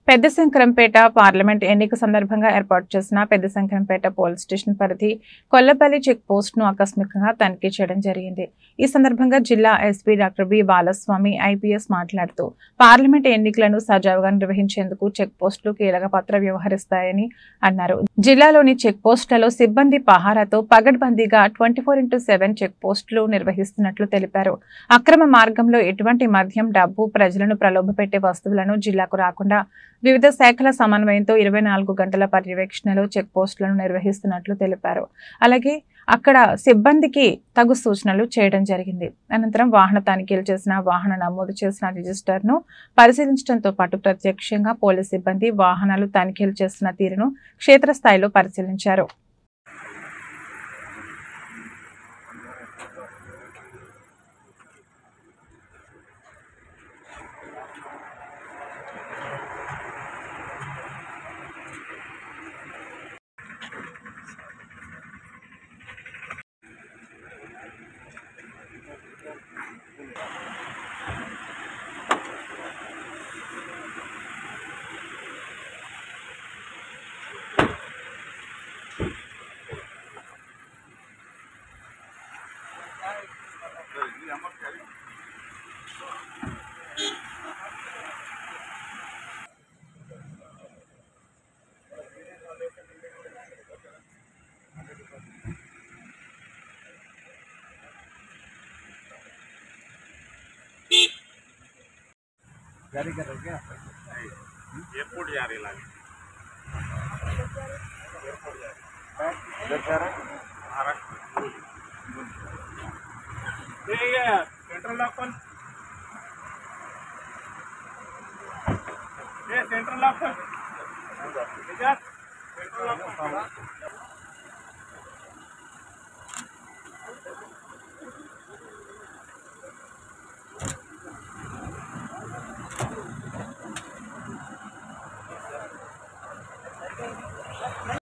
Peddashankarampet parliament ఎన్నిక సందర్భంగా ఏర్పాటు చేసిన పెద్దశంకరంపేట పోలీస్ స్టేషన్ పరిధి కొల్లపల్లి చెక్ పోస్ట్ ను ఆకస్మికంగా తనిఖీ చేయడం జరిగింది. ఈ సందర్భంగా జిల్లా SP doctor B Balaswamy IPS మాట్లాడుతూ పార్లమెంట్ ఎన్నికలను సజావుగా నిర్వహించేందుకు చెక్ పోస్టులు కీలక పాత్ర వ్యవహరిస్తాయని అన్నారు. జిల్లాలోని చెక్ పోస్టులలో సిబ్బంది పహారాతో పగడ్బందీగా 24/7 చెక్ పోస్టులు నిర్వహిస్తున్నట్లు తెలిపారు. అక్రమ మార్గంలో ఎటువంటి మద్యం, డబ్బు, ప్రజలను ప్రలోభపెట్టే వస్తువులను జిల్లాకు రాకుండా వివిధ శాఖల సమన్వయంతో 24 గంటల పర్యవేక్షణలో చెక్ పోస్టులను నిర్వహిస్తున్నట్లు తెలిపారు. అలాగే అక్కడ సిబ్బందికి తగు సూచనలు చేయడం జరిగింది. అనంతరం వాహన తనిఖీలు చేసిన వాహన నమోదు చేసిన రిజిస్టర్ ను పరిశీలించడంతో పాటు ప్రత్యక్షంగా పోలీస్ సిబ్బంది వాహనాలు తనిఖీలు చేస్తున్న తీరును క్షేత్రస్థాయిలో పరిశీలించారు. जारी कर रहे क्या? एयरपोर्ट जा रही लागे। एयरपोर्ट जा रही। महाराष्ट्र। ये सेंट्रल लॉक पर। ये सेंट्रल लॉक पर। सेंट्रल लॉक पर।